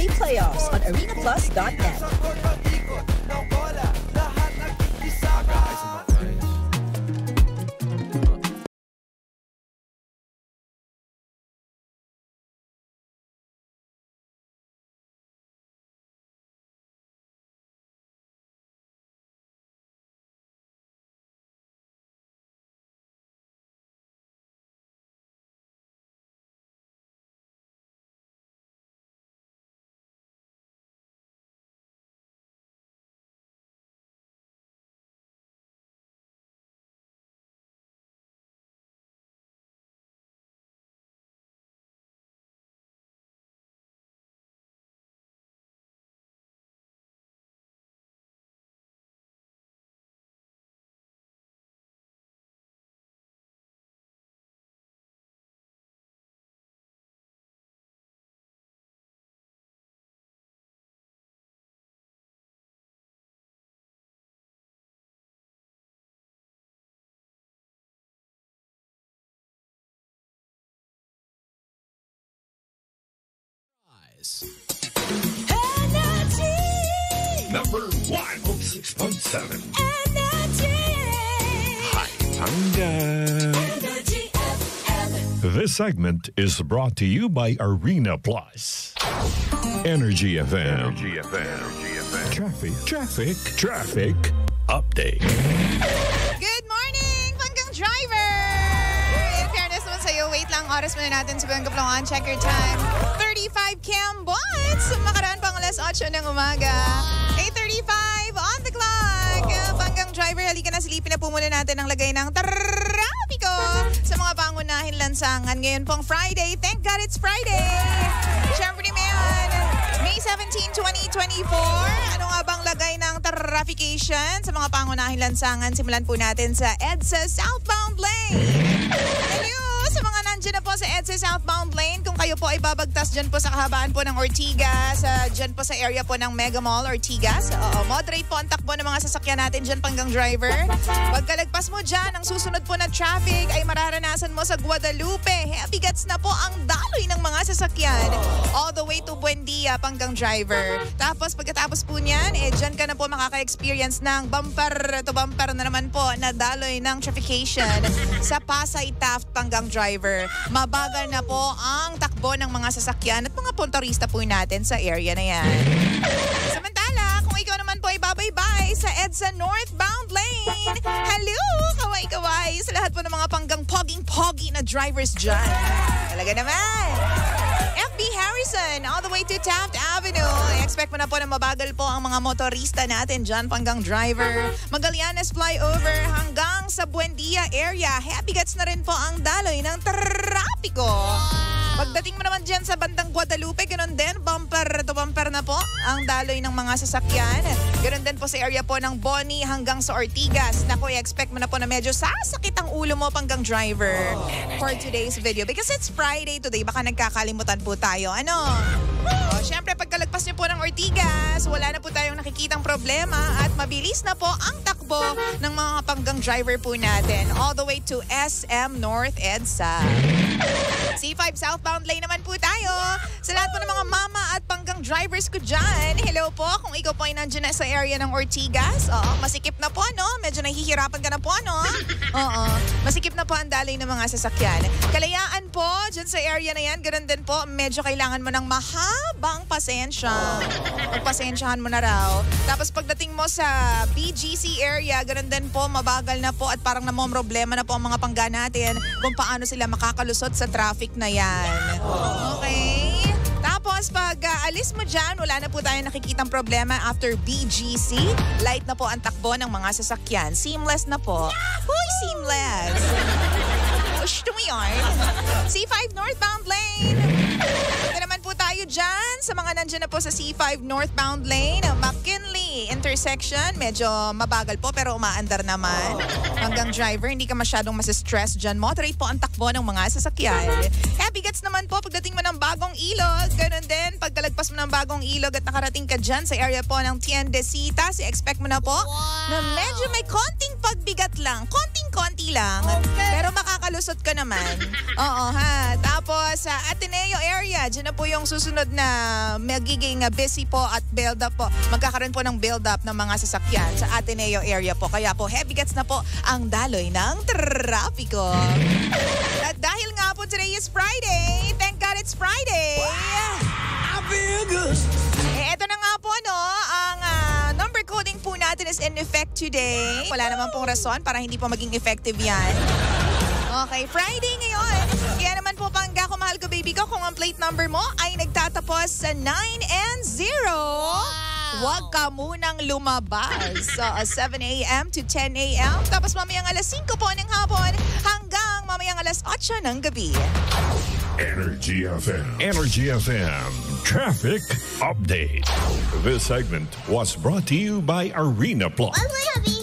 Friday playoffs on arenaplus.net. Number 106.7. Hi, This segment is brought to you by Arena Plus. Energy FM. Traffic update. Good morning, Panggang Driver! In fairness naman sa'yo, wait lang, oras muna natin sa Panggang Kaplangan. Check your time. 35 Cambots! Makaraan pang alas 8 ng umaga. 8:35 on the clock. Panggang Driver, halika na, silipin na po muna natin ang lagay ng trapiko sa mga pangunahing lansangan. Ngayon pong Friday. Thank God it's Friday! Siyempre naman, May 17, 2024. Ano nga bang lagay ng traffication sa mga pangunahing lansangan? Simulan po natin sa EDSA Southbound Lane. Hello sa mga nandiyan na po sa EDSA Southbound Lane. Kung kayo po ay babagtas dyan po sa kahabaan po ng Ortigas, dyan po sa area po ng Mega Mall Ortigas. Moderate po ang takbo ng mga sasakyan natin dyan, Panggang Driver. Pagkalagpas mo dyan, ang susunod po na traffic ay mararanasan mo sa Guadalupe. Heavy gets na po ang daloy ng mga sasakyan all the way to Buendia, Panggang Driver. Tapos pagkatapos po niyan, dyan ka na po makaka-experience ng bumper to bumper na naman po na daloy ng traffication sa Pasay Taft, Panggang Driver. Mabagal na po ang takbo ng mga sasakyan at mga motorista po natin sa area na yan. Samantala, kung ikaw naman po ay babaybay sa EDSA Northbound Lane, hello, kaway-kaway sa lahat po ng mga Panggang poging-pogi na drivers dyan. Talaga naman. FB Harrison, all the way to Taft Avenue. I-expect mo na po na mabagal po ang mga motorista natin dyan, Panggang Driver. Magallanes Flyover hanggang sa Buendia area. Happy gets na rin po ang daloy ng trapiko. Pagdating mo naman dyan sa bandang Guadalupe, ganoon din, bumper to bumper na po ang daloy ng mga sasakyan. Ganoon din po sa area po ng Boni hanggang sa Ortigas. Naku, i-expect mo na po na medyo sasakit ang ulo mo, Panggang Driver, for today's video. Because it's Friday today, baka nagkakalimutan po tayo. Ano? Siyempre, pagkalagpas niyo po ng Ortigas, wala na po tayong nakikitang problema at mabilis na po ang takbo ng mga Panggang Driver po natin all the way to SM North EDSA. C5 Southbound Lane naman po tayo. Sa lahat po ng mga mama at Panggang Drivers ko dyan, hello po. Kung ikaw po ay nandiyan na sa area ng Ortigas, masikip na po, no? Medyo nahihirapan ka na po, no? Masikip na po ang daloy ng mga sasakyan. Kalayaan po, dyan sa area na yan, ganun din po, medyo kailangan mo ng mahabang pasensya. Pagpasensyahan mo na raw. Tapos pagdating mo sa BGC area, ganun din po, mabagal na po at parang namomroblema na po ang mga pangga natin kung paano sila makakalusot sa traffic na yan. Okay? Tapos pag alis mo dyan, wala na po tayong nakikitang problema after BGC. Light na po ang takbo ng mga sasakyan. Seamless na po. Huy, seamless! Gusto mo yun? C5 Northbound Lane. Ito naman po tayo dyan sa mga nandyan na po sa C5 Northbound Lane. McKinley intersection. Medyo mabagal po pero umaandar naman. Hanggang Driver, hindi ka masyadong masistress dyan. Moderate po ang takbo ng mga sasakyan. Happy gets naman po pagdating mo ng Bagong Ilog. Ganon din, pagkalagpas mo ng Bagong Ilog at nakarating ka dyan sa area po ng Tiendesita, expect mo na po na medyo may konting pagbigat lang. Konting-konti lang. Pero makakalusot ka naman. Oo ha. Tapos sa Ateneo area, dyan na po yung susunod na magiging busy po at build up po. Magkakaroon po ng build up ng mga sasakyan sa Ateneo area po. Kaya po heavy gets na po ang daloy ng trapiko. At dahil nga po today is Friday, thank God it's Friday. I feel good. Eto na nga po no, ang number coding po natin is in effect today. Wala naman pong rason para hindi po maging effective yan. Okay, Friday ngayon. Kaya naman po Pangga, kung mahal ko baby ko, kung ang plate number mo ay nagtatapos sa 9 and 0. Huwag ka munang lumabas. So, 7 a.m. to 10 a.m. Tapos mamayang alas 5 po ng hapon hanggang mamayang alas 8 ng gabi. Energy FM. Energy FM Traffic Update. This segment was brought to you by Arena Plus. Why would I be